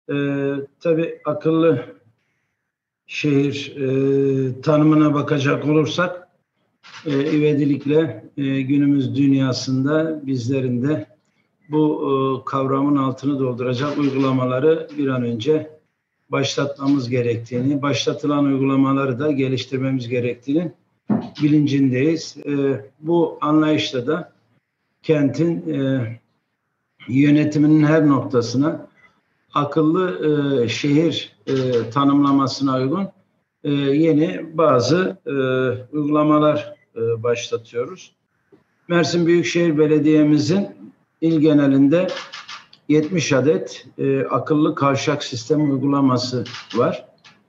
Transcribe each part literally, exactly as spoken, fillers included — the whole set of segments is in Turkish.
Ee, tabii akıllı şehir e, tanımına bakacak olursak e, ivedilikle e, günümüz dünyasında bizlerin de bu e, kavramın altını dolduracak uygulamaları bir an önce başlatmamız gerektiğini, başlatılan uygulamaları da geliştirmemiz gerektiğini bilincindeyiz. E, bu anlayışla da kentin e, yönetiminin her noktasına akıllı e, şehir e, tanımlamasına uygun e, yeni bazı e, uygulamalar e, başlatıyoruz. Mersin Büyükşehir Belediye'mizin il genelinde yetmiş adet e, akıllı kavşak sistemi uygulaması var.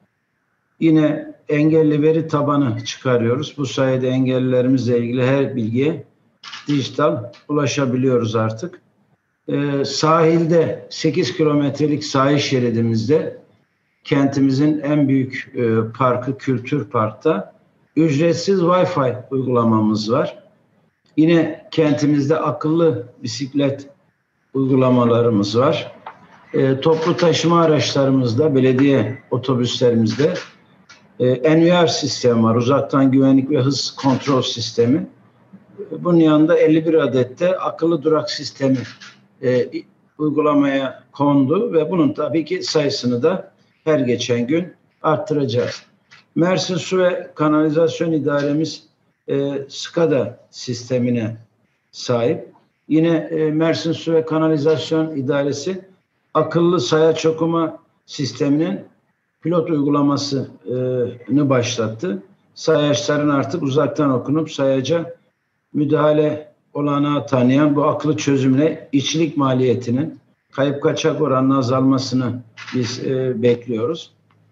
Yine engelli veri tabanı çıkarıyoruz. Bu sayede engellilerimizle ilgili her bilgiye dijital ulaşabiliyoruz artık. Ee, sahilde sekiz kilometrelik sahil şeridimizde kentimizin en büyük e, parkı Kültür Park'ta ücretsiz Wi-Fi uygulamamız var. Yine kentimizde akıllı bisiklet uygulamalarımız var. E, toplu taşıma araçlarımızda, belediye otobüslerimizde e, N V R sistemi var. Uzaktan güvenlik ve hız kontrol sistemi. Bunun yanında elli bir adette akıllı durak sistemi e, uygulamaya kondu ve bunun tabii ki sayısını da her geçen gün arttıracağız. Mersin Su ve Kanalizasyon İdaremiz e, SCADA sistemine sahip. Yine e, Mersin Su ve Kanalizasyon İdaresi akıllı sayaç okuma sisteminin pilot uygulamasını başlattı. Sayaçların artık uzaktan okunup sayaca müdahale olanağı tanıyan bu akıllı çözümle işçilik maliyetinin kayıp kaçak oranının azalmasını biz e, bekliyoruz.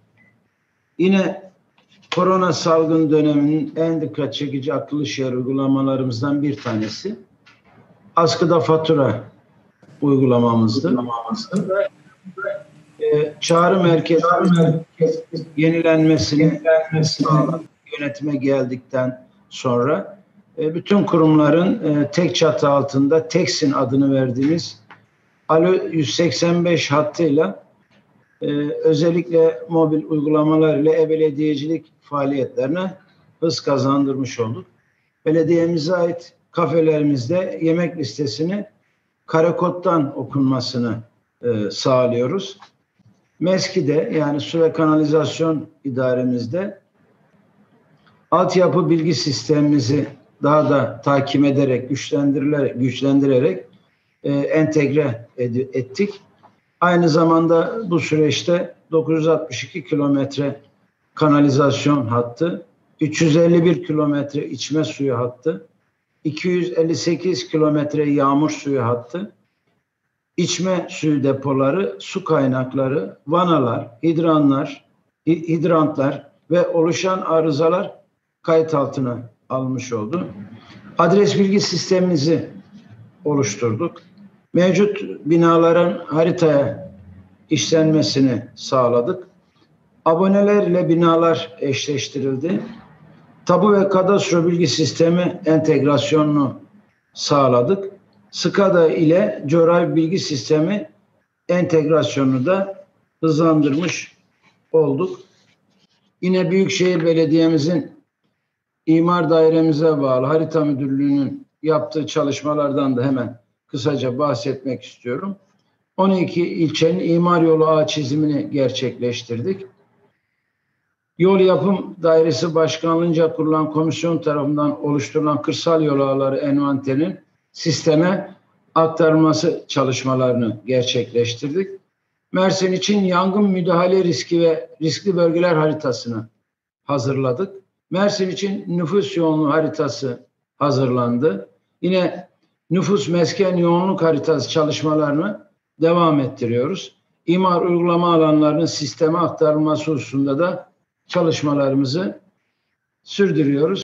Yine korona salgın döneminin en dikkat çekici akıllı şehir uygulamalarımızdan bir tanesi askıda fatura uygulamamızdı. E, çağrı merkezi yenilenmesini sağladık. Yönetime geldikten sonra bütün kurumların tek çatı altında Teksin adını verdiğimiz Alo yüz seksen beş hattıyla özellikle mobil uygulamalar ile e-belediyecilik faaliyetlerine hız kazandırmış olduk. Belediyemize ait kafelerimizde yemek listesini karekoddan okunmasını sağlıyoruz. MESKİ'de yani Su ve Kanalizasyon İdaremizde altyapı bilgi sistemimizi daha da takip ederek, güçlendirerek, güçlendirerek e, entegre ed- ettik. Aynı zamanda bu süreçte dokuz yüz altmış iki kilometre kanalizasyon hattı, üç yüz elli bir kilometre içme suyu hattı, iki yüz elli sekiz kilometre yağmur suyu hattı, içme suyu depoları, su kaynakları, vanalar, hidranlar, hidrantlar ve oluşan arızalar kayıt altına almış oldu. Adres bilgi sistemimizi oluşturduk. Mevcut binaların haritaya işlenmesini sağladık. Aboneler ile binalar eşleştirildi. Tabu ve kadastro bilgi sistemi entegrasyonunu sağladık. SCADA ile coğrafi bilgi sistemi entegrasyonunu da hızlandırmış olduk. Yine Büyükşehir Belediye'mizin İmar Dairemize bağlı Harita Müdürlüğü'nün yaptığı çalışmalardan da hemen kısaca bahsetmek istiyorum. on iki ilçenin imar yolu ağ çizimini gerçekleştirdik. Yol Yapım Dairesi Başkanlığı'nca kurulan komisyon tarafından oluşturulan kırsal yol ağları envanterinin sisteme aktarılması çalışmalarını gerçekleştirdik. Mersin için yangın müdahale riski ve riskli bölgeler haritasını hazırladık. Mersin için nüfus yoğunluğu haritası hazırlandı. Yine nüfus mesken yoğunluk haritası çalışmalarını devam ettiriyoruz. İmar uygulama alanlarının sisteme aktarılması hususunda da çalışmalarımızı sürdürüyoruz.